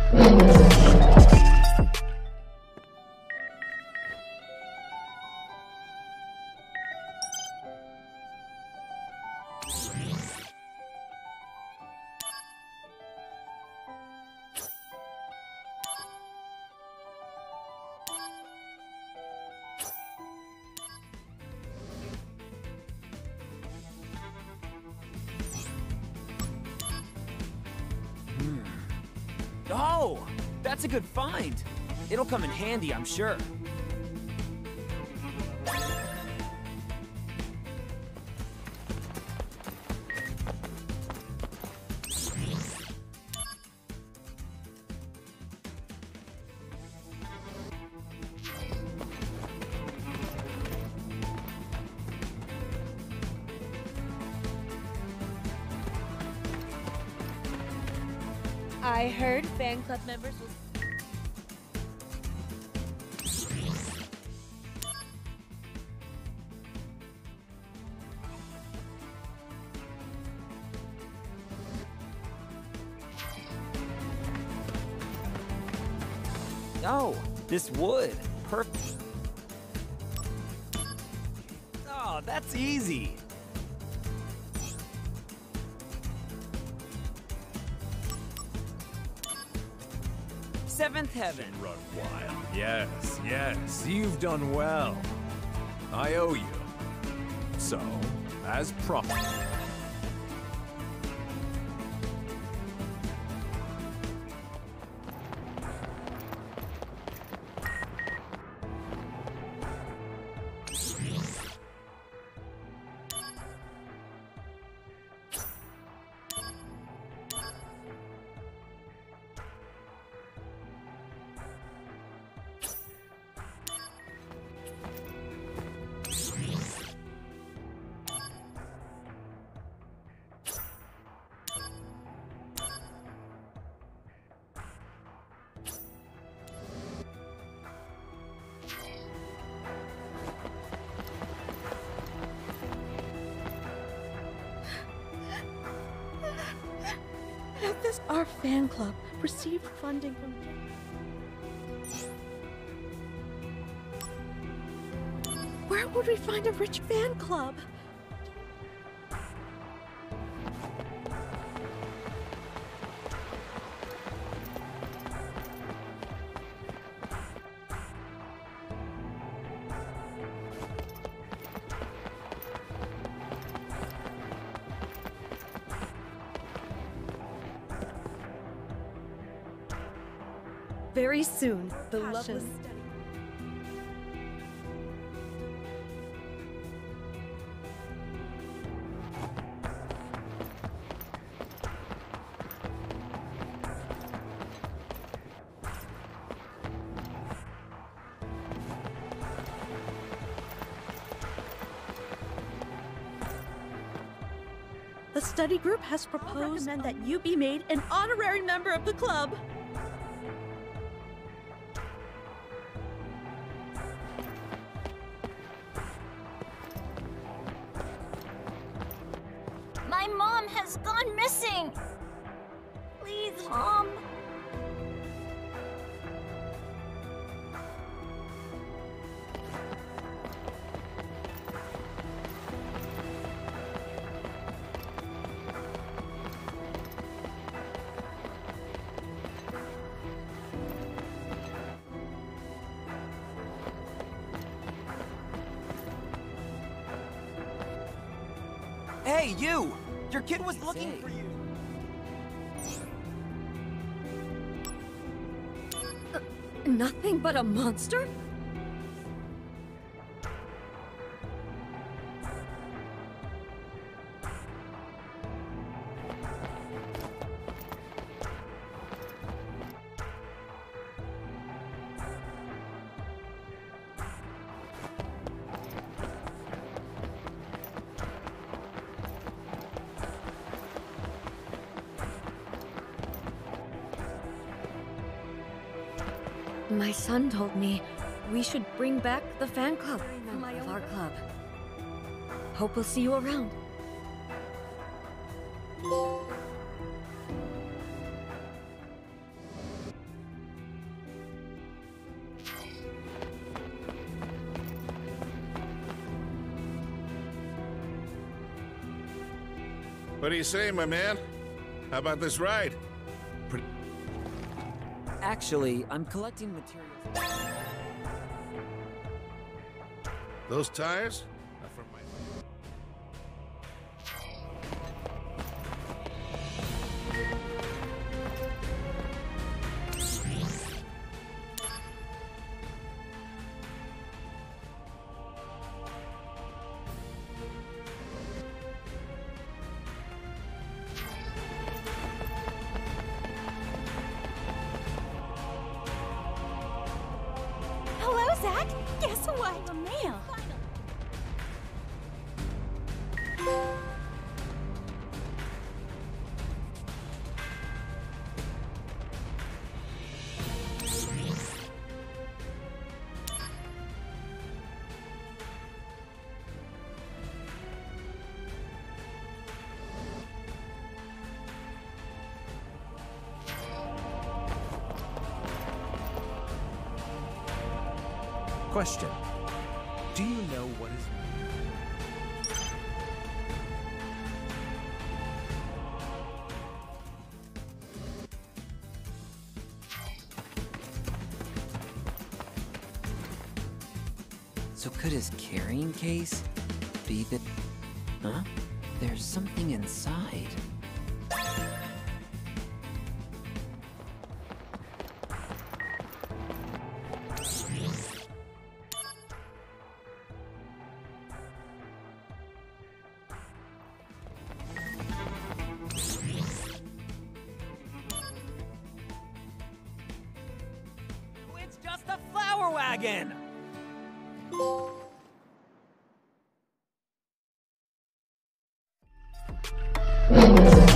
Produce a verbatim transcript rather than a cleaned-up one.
Oh, that's a good find. It'll come in handy, I'm sure. I heard fan club members will... Oh, this wood. Perfect. Oh, that's easy. Seventh heaven. Run wild. Yes, yes, you've done well. I owe you. So, as promised. This our fan club received funding from... Where would we find a rich fan club? Very soon, the loveless... The study group has proposed that you be made an honorary member of the club. My mom has gone missing! Please, Mom. Hey, you! Your kid was looking for you! Uh, nothing but a monster? My son told me we should bring back the fan club of our club. Hope we'll see you around. What do you say, my man? How about this ride? Pre Actually, I'm collecting materials. Those tires? Are from my... Hello, Zach. Guess what? The mail. Question. Do you know what is... So could his carrying case be the... Huh? There's something inside. It's just a flower wagon!